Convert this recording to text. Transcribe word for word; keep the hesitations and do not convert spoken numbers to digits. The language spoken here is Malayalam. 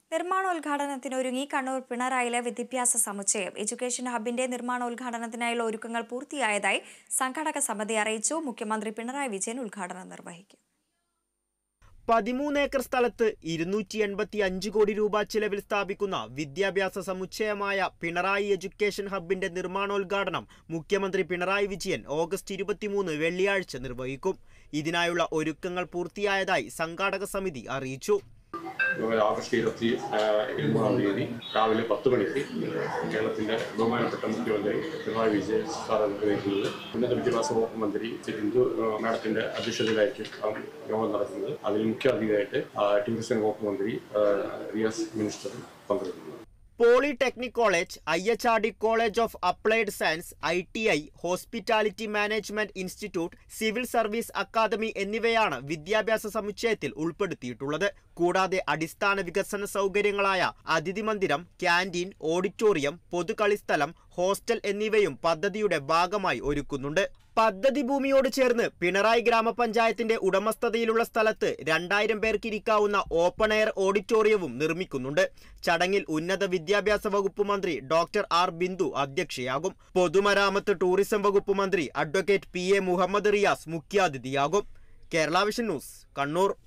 നിർമ്മാണോദ്ഘാടനത്തിനൊരുങ്ങി കണ്ണൂർ പിണറായിലെ വിദ്യാഭ്യാസ സമുച്ചയം. എഡ്യൂക്കേഷൻ ഹബിന്റെ നിർമ്മാണോദ്ഘാടനത്തിനായുള്ള ഒരുക്കങ്ങൾ പൂർത്തിയായതായി സംഘാടക സമിതി അറിയിച്ചു. മുഖ്യമന്ത്രി പിണറായി വിജയൻ ഉദ്ഘാടനം നിർവഹിക്കും. പതിമൂന്ന് ഏക്കർ സ്ഥലത്ത് ഇരുന്നൂറ്റി എൺപത്തി അഞ്ച് കോടി രൂപ ചെലവിൽ സ്ഥാപിക്കുന്ന വിദ്യാഭ്യാസ സമുച്ചയമായ പിണറായി എഡ്യൂക്കേഷൻ ഹബിന്റെ നിർമ്മാണോദ്ഘാടനം മുഖ്യമന്ത്രി പിണറായി വിജയൻ ഓഗസ്റ്റ് ഇരുപത്തിമൂന്ന് വെള്ളിയാഴ്ച നിർവഹിക്കും. ഇതിനായുള്ള ഒരുക്കങ്ങൾ പൂർത്തിയായതായി സംഘാടക സമിതി അറിയിച്ചു. ആഗസ്റ്റ് ഇരുപത്തി മൂന്നാം തീയതി രാവിലെ പത്ത് മണിക്ക് കേരളത്തിന്റെ ബഹുമാനപ്പെട്ട മുഖ്യമന്ത്രി പിണറായി വിജയൻ സാർ നിർവഹിക്കുന്നത്. ഉന്നത വിദ്യാഭ്യാസ വകുപ്പ് മന്ത്രി ബിന്ദു മാഡത്തിന്റെ അധ്യക്ഷതയിലായിരിക്കും യോഗം നടക്കുന്നത്. അതിൽ മുഖ്യ അതിഥിയായിട്ട് ടൂറിസം വകുപ്പ് മന്ത്രി റിയാസ് മിനിസ്റ്റർ പങ്കെടുക്കുന്നു. Polytechnic college, I H R D college of applied science, I T I, hospitality management institute, civil service academy എന്നിവയാണ് വിദ്യാഭ്യാസ സമുച്ചയത്തിൽ ഉൾപ്പെടുത്തിയിട്ടുള്ളത്. കൂടാതെ അടിസ്ഥാന വികസന സൗകര്യങ്ങളായ അതിഥി മന്ദിരം, ക്യാന്റീൻ, ഓഡിറ്റോറിയം, പൊതുകളിസ്ഥലം, ഹോസ്റ്റൽ എന്നിവയും പദ്ധതിയുടെ ഭാഗമായി ഒരുക്കുന്നുണ്ട്. പദ്ധതി ഭൂമിയോട് ചേർന്ന് പിണറായി ഗ്രാമപഞ്ചായത്തിന്റെ ഉടമസ്ഥതയിലുള്ള സ്ഥലത്ത് രണ്ടായിരം പേർക്ക് ഇരിക്കാവുന്ന ഓപ്പൺ എയർ ഓഡിറ്റോറിയവും നിർമ്മിക്കുന്നുണ്ട്. ചടങ്ങിൽ ഉന്നത വിദ്യാഭ്യാസ വകുപ്പ് മന്ത്രി ഡോക്ടർ ആർ ബിന്ദു അധ്യക്ഷയാകും. പൊതുമരാമത്ത് ടൂറിസം വകുപ്പ് മന്ത്രി advocate P A Muhammad Riyas മുഖ്യാതിഥിയാകും. Kerala vision news, Kannur.